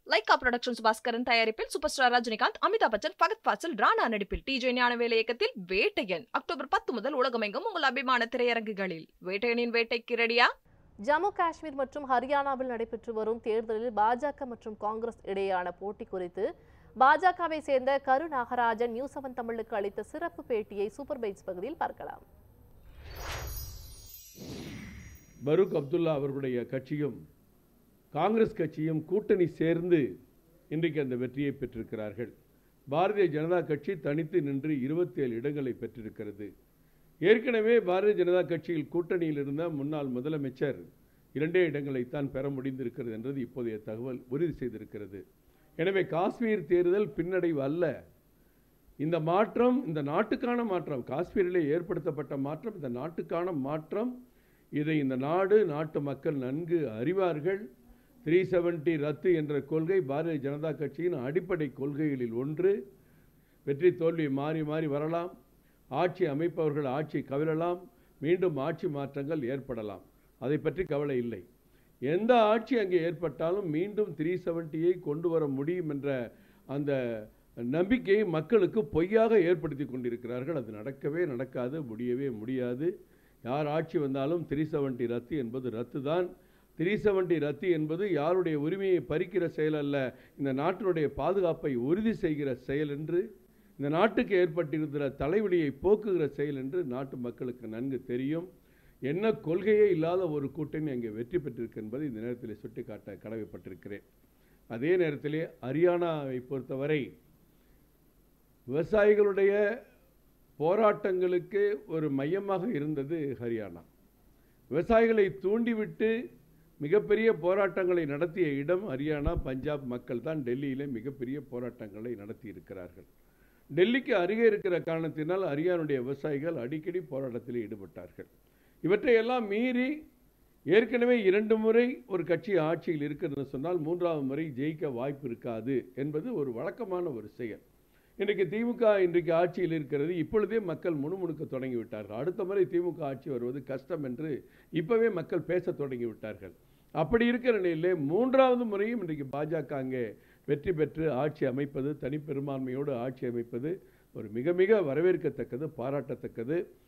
Lyca productions Baskaran தயாரிப்பில் superstar Rajinikanth, Amitabh Bachchan, Fahadh Faasil, Rana நடிப்பில் TJ Gnanavel இயக்கத்தில் வேட்டையன் அக்டோபர் 10 முதல் உலகமெங்கும் உங்கள் அபிமான திரையரங்குகளில். வேட்டையனின் வேட்டைக்கு ரெடியா? ஜம்மு காஷ்மீர் மற்றும் ஹரியானாவில் நடைபெற்று வரும் தேர்தலில் பாஜக மற்றும் காங்கிரஸ் இடையேயான போட்டி குறித்து பாஜகவை சேர்ந்த கரு நாகராஜன் நியூஸ் 7 தமிழுக்கு அளித்த சிறப்பு பேட்டியை சூப்பர் பைட்ஸ் பகுதியில் பார்க்கலாம். பரூக் அப்துல்லா அவர்களுடைய கட்சியும் காங்கிரஸ் கட்சியும் கூட்டணி சேர்ந்து இன்றைக்கு அந்த வெற்றியை பெற்றிருக்கிறார்கள். பாரதிய ஜனதா கட்சி தனித்து நின்று 27 இடங்களை பெற்றிருக்கிறது. ஏற்கனவே பாரதிய ஜனதா கட்சியில் கூட்டணியில் இருந்த முன்னாள் முதலமைச்சர் 2 இடங்களைத்தான் பெற முடிந்திருக்கிறது என்றது இப்போதைய தகவல் உறுதி செய்திருக்கிறது. எனவே காஷ்மீர் தேர்தல் பின்னடைவு அல்ல. இந்த மாற்றம் இந்த நாட்டுக்கான மாற்றம், காஷ்மீரிலே ஏற்படுத்தப்பட்ட மாற்றம் இந்த நாட்டுக்கான மாற்றம். இதை இந்த நாட்டு மக்கள் நன்கு அறிவார்கள். 370 ரத்து என்ற கொள்கை பாரதிய ஜனதா கட்சியின் அடிப்படை கொள்கைகளில் ஒன்று. வெற்றி தோல்வி மாறி மாறி வரலாம், ஆட்சி அமைப்பவர்கள் ஆட்சி கவிழலாம், மீண்டும் ஆட்சி மாற்றங்கள் ஏற்படலாம். அதை பற்றி கவலை இல்லை. எந்த ஆட்சி அங்கே ஏற்பட்டாலும் மீண்டும் 370ஐ கொண்டு வர முடியும் என்ற அந்த நம்பிக்கையை மக்களுக்கு பொய்யாக ஏற்படுத்தி கொண்டிருக்கிறார்கள். அது நடக்கவே நடக்காது, முடியவே முடியாது. யார் ஆட்சி வந்தாலும் 370 ரத்து என்பது ரத்து தான். 370 ரத்து என்பது யாருடைய உரிமையை பறிக்கிற செயல் அல்ல, இந்த நாட்டினுடைய பாதுகாப்பை உறுதி செய்கிற செயல் என்று, இந்த நாட்டுக்கு ஏற்பட்டிருக்கிற தலைவலியை போக்குகிற செயல் என்று நாட்டு மக்களுக்கு நன்கு தெரியும். என்ன கொள்கையே இல்லாத ஒரு கூட்டணி அங்கே வெற்றி பெற்றிருக்கு என்பதை இந்த நேரத்தில் சுட்டிக்காட்ட கடமைப்பட்டிருக்கிறேன். அதே நேரத்திலே ஹரியானாவை பொறுத்தவரை விவசாயிகளுடைய போராட்டங்களுக்கு ஒரு மையமாக இருந்தது ஹரியானா. விவசாயிகளை தூண்டிவிட்டு மிகப்பெரிய போராட்டங்களை நடத்திய இடம் ஹரியானா. பஞ்சாப் மக்கள் தான் டெல்லியிலே மிகப்பெரிய போராட்டங்களை நடத்தி இருக்கிறார்கள். டெல்லிக்கு அருகே இருக்கிற காரணத்தினால் ஹரியானுடைய விவசாயிகள் அடிக்கடி போராட்டத்தில் ஈடுபட்டார்கள். இவற்றையெல்லாம் மீறி ஏற்கனவே 2 முறை ஒரு கட்சி ஆட்சியில் இருக்கிறது சொன்னால் 3வது முறை ஜெயிக்க வாய்ப்பு இருக்காது என்பது ஒரு வழக்கமான ஒரு செயல். இன்றைக்கு திமுக இன்றைக்கு ஆட்சியில் இருக்கிறது. இப்பொழுதே மக்கள் முணுமுணுக்க தொடங்கிவிட்டார்கள். அடுத்த முறை திமுக ஆட்சி வருவது கஷ்டம் என்று இப்பவே மக்கள் பேச தொடங்கிவிட்டார்கள். அப்படி இருக்கிற நிலையிலே 3வது முறையும் இன்றைக்கு பாஜக அங்கே வெற்றி பெற்று ஆட்சி அமைப்பது, தனிப்பெரும்பான்மையோடு ஆட்சி அமைப்பது ஒரு மிக மிக வரவேற்கத்தக்கது, பாராட்டத்தக்கது.